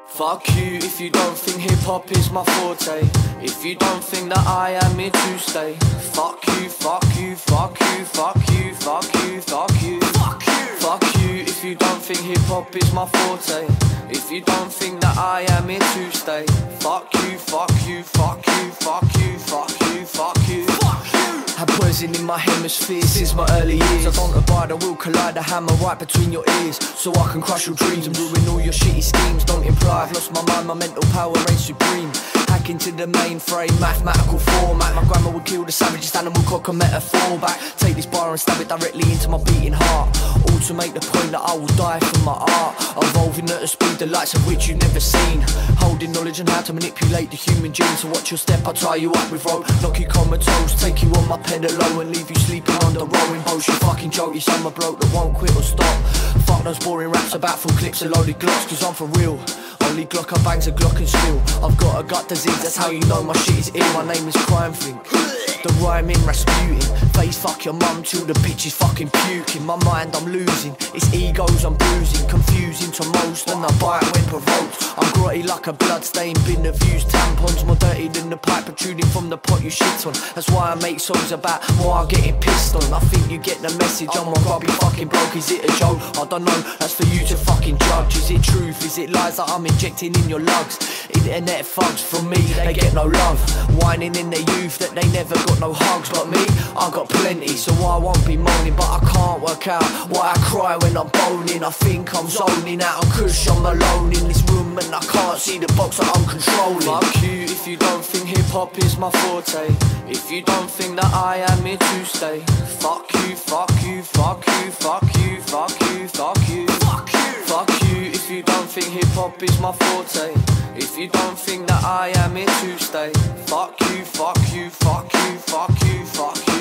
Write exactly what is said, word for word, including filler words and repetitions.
Fuck you if you don't think hip-hop is my forte. If you don't think that I am here to stay. Fuck you, fuck you, fuck you, fuck you, fuck you, fuck you. Fuck you, fuck you if you don't think hip-hop is my forte. If you don't think that I am here to stay. Fuck you, fuck you, fuck you, fuck you, fuck you, fuck you. Had poison in my hemisphere since my early years. I don't abide, I will collide a hammer right between your ears, so I can crush your dreams and ruin all your shitty schemes. Don't imply I've lost my mind, my mental power reigns supreme. Hack into the mainframe, mathematical format. My grandma would kill the savagest animal, cock a metaphor back. Take this bar and stab it directly into my beating heart, all to make the point that I will die for my art. Evolving at a speed, the likes of which you've never seen. Holding knowledge on how to manipulate the human gene. So watch your step, I'll tie you up with rope, knock you comatose, take you on my pedal low and leave you sleeping on the rowing boats. You fucking joke, yes I'm a bloke that won't quit or stop. Fuck those boring raps about full clips and loaded glocks, cause I'm for real. Only Glock I bangs a Glock and still I've got a gut disease, that's how you know my shit is ill. My name is crimethink, the rhyming Rasputin. Face fuck your mum till the bitch is fucking puking. My mind I'm losing, it's egos I'm bruising. Confusing to most and I bite when provoked. I'm grotty like a bloodstained bin of used tampons. More dirty than the pipe protruding from the pot you shit on. That's why I make songs about more getting pissed on. I think you get the message, I'm a grubby fucking bloke. Is it a joke? I don't know, that's for you to fucking judge. Is it truth, is it lies that I'm injecting in your lugs? Internet thugs from me, they get no love. Whining in their youth that they never got no hugs. But me, I got plenty, so I won't be moaning. But I can't work out why I cry when I'm boning. I think I'm zoning out, cause I'm alone in this room and I can't see the box that I'm controlling. Fuck you if you don't think hip-hop is my forte. If you don't think that I am here to stay. Fuck you, fuck you, fuck you, fuck you, fuck you, fuck you. Fuck you, fuck you if you don't think hip-hop is my forte. If you don't think that I am here to stay. Fuck you, fuck you, fuck you, fuck you, fuck you.